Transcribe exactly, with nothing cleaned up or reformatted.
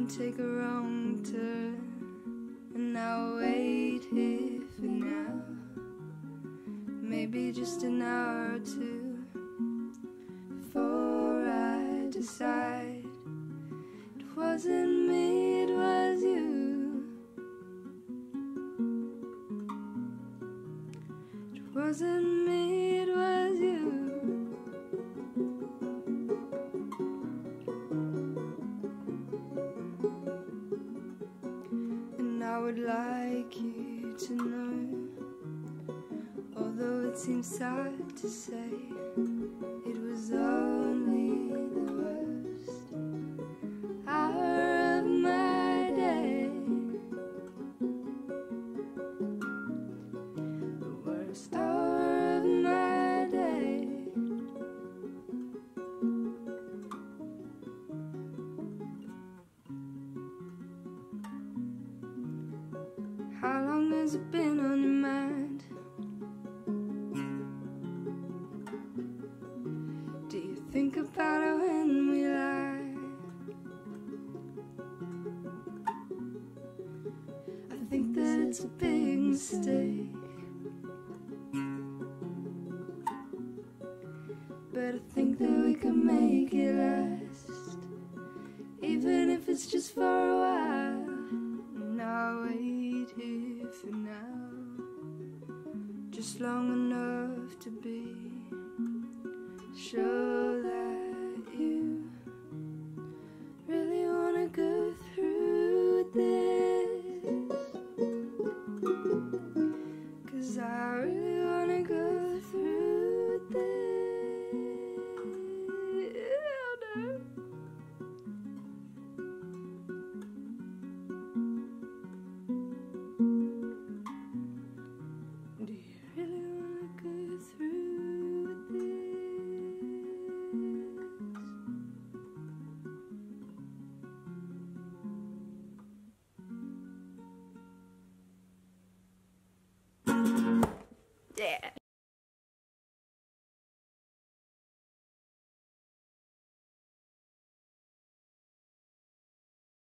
and take a wrong turn, and I'll wait here for now. Maybe just an hour or two before I decide it wasn't me, it was you. It wasn't me, it was you. And I would like you to know, although it seems sad to say, it was only the worst hour of my day. The worst hour of my day. How long has it been on your mind? Do you think about it when we lie? I think that it's a big mistake, but I think that we can make it last, even if it's just for a while. And I'll wait here for now, just long enough to be sure